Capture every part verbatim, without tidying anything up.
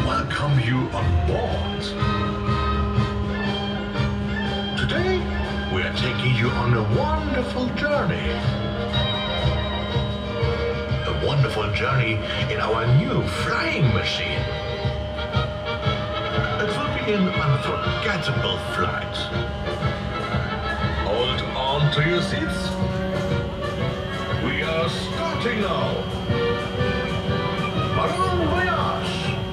welcome you on board. Today, we are taking you on a wonderful journey. A wonderful journey in our new flying machine. It will be an unforgettable flight. Hold on to your seats. We are starting now. Bon voyage!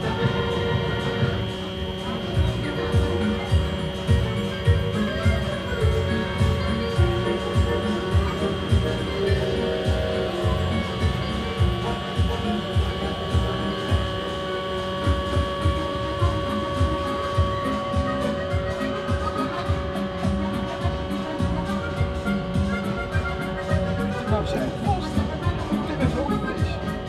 Nou zijn we vast. Ik ben zo geweest.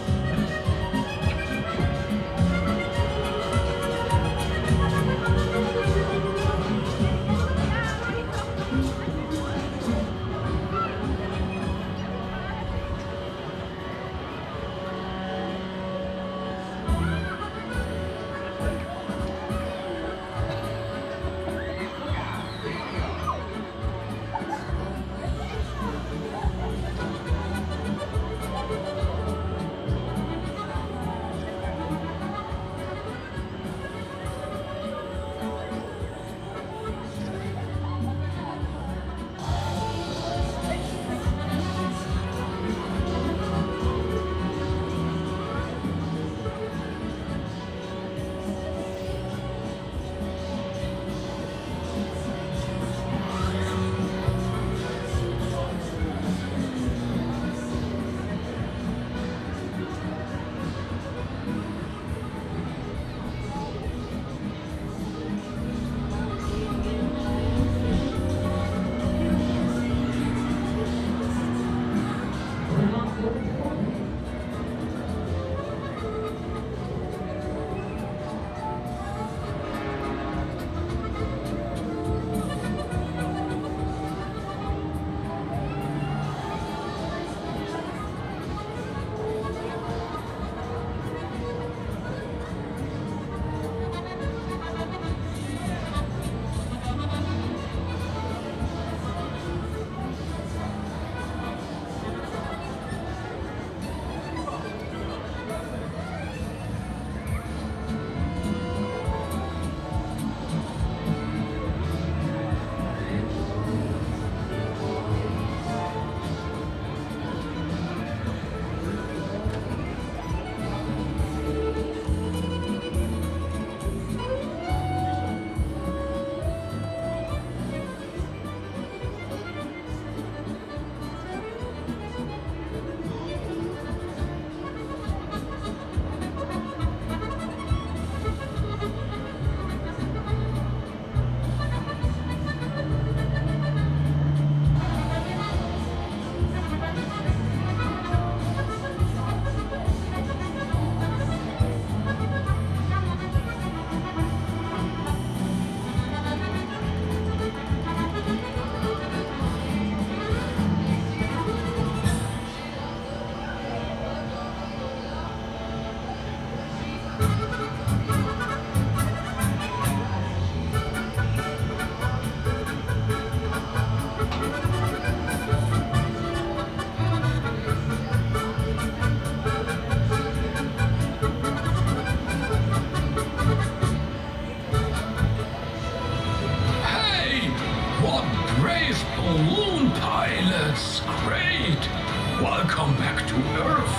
Balloon pilots, great! Welcome back to Earth.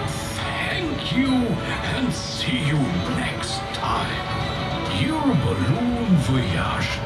Thank you and see you next time. Your balloon voyage